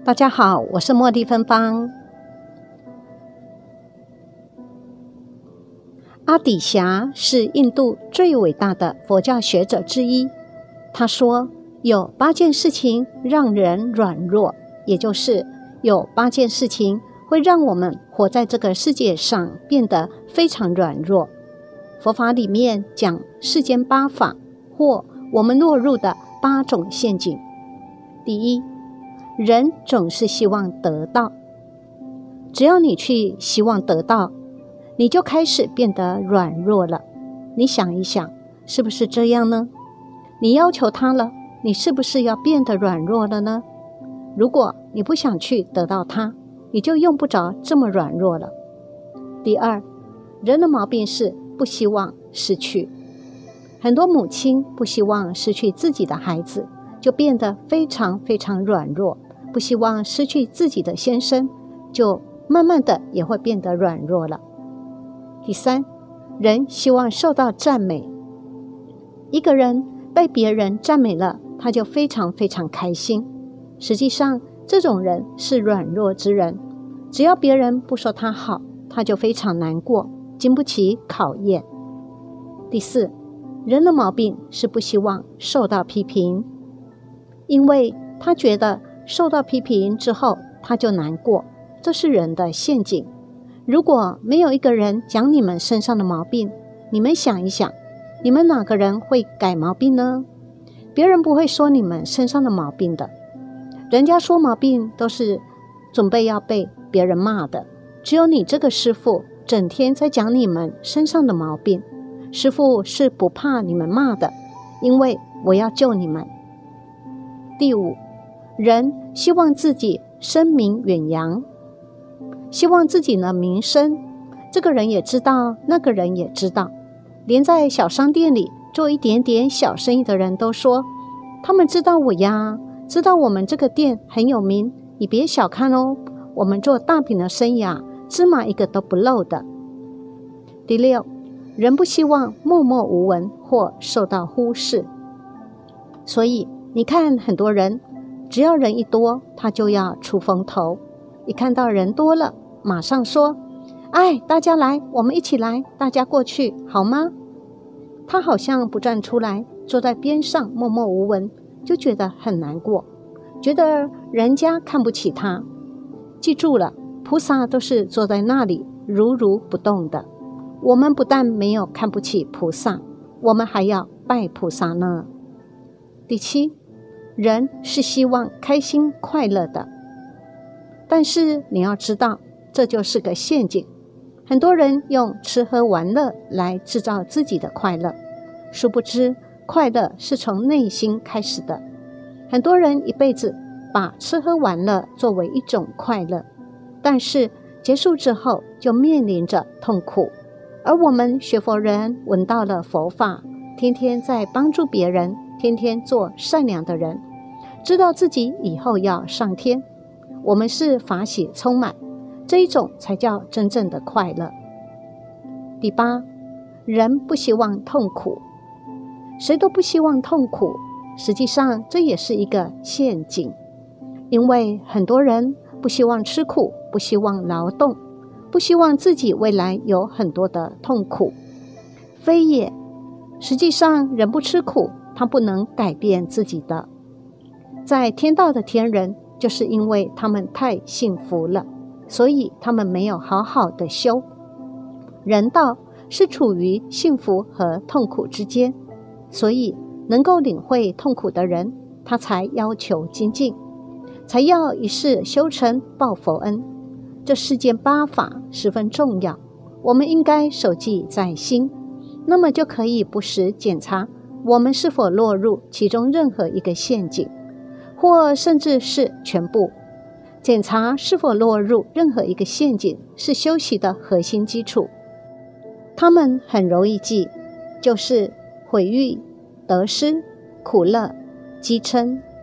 大家好，我是茉莉芬芳。阿底峡是印度最伟大的佛教学者之一。他说，有8件事情让人软弱，也就是有8件事情会让我们活在这个世界上变得非常软弱。佛法里面讲世间8法，或我们落入的8种陷阱。第一，人总是希望得到。只要你去希望得到，你就开始变得软弱了。你想一想，是不是这样呢？你要求它了，你是不是要变得软弱了呢？如果你不想去得到它，你就用不着这么软弱了。第二，人的毛病是不希望失去。很多母亲不希望失去自己的孩子，就变得非常非常软弱。不希望失去自己的先生，就慢慢的也会变得软弱了。第三，人希望受到赞美。一个人被别人赞美了，他就非常非常开心。实际上，这种人是软弱之人。只要别人不说他好，他就非常难过，经不起考验。第四，人的毛病是不希望受到批评，因为他觉得受到批评之后他就难过，这是人的陷阱。如果没有一个人讲你们身上的毛病，你们想一想，你们哪个人会改毛病呢？别人不会说你们身上的毛病的，人家说毛病都是准备要被别人骂的。只有你这个师父整天在讲你们身上的毛病，师父是不怕你们骂的，因为我要救你们。第五，人希望自己声名远扬，希望自己的名声，这个人也知道，那个人也知道，连在小商店里做一点点小生意的人都说，他们知道我呀，知道我们这个店很有名，你别小看哦，我们做大饼的生意啊，芝麻一个都不漏的。第六，人不希望默默无闻或受到忽视。所以你看很多人，只要人一多，他就要出风头。一看到人多了，马上说，哎，大家来，我们一起来，大家过去好吗？他好像不站出来，坐在边上默默无闻，就觉得很难过，觉得人家看不起他。记住了，菩萨都是坐在那里如如不动的。我们不但没有看不起菩萨，我们还要拜菩萨呢。第七，人是希望开心快乐的，但是你要知道，这就是个陷阱。很多人用吃喝玩乐来制造自己的快乐，殊不知快乐是从内心开始的。很多人一辈子把吃喝玩乐作为一种快乐，但是结束之后就面临着痛苦。而我们学佛人闻到了佛法，天天在帮助别人，天天做善良的人，知道自己以后要上天，我们是法喜充满，这一种才叫真正的快乐。第八，人不希望痛苦。谁都不希望痛苦，实际上这也是一个陷阱。因为很多人不希望吃苦，不希望劳动，不希望自己未来有很多的痛苦。非也，实际上人不吃苦，他不能改变自己的。在天道的天人，就是因为他们太幸福了，所以他们没有好好的修。人道是处于幸福和痛苦之间，所以能够领会痛苦的人，他才要求精进，才要一世修成报佛恩。这世间8法十分重要，我们应该守记在心，那么就可以不时检查我们是否落入其中任何一个陷阱，或甚至是全部。检查是否落入任何一个陷阱，是修习的核心基础。它们很容易记，就是毁誉、得失、苦乐、积嗔、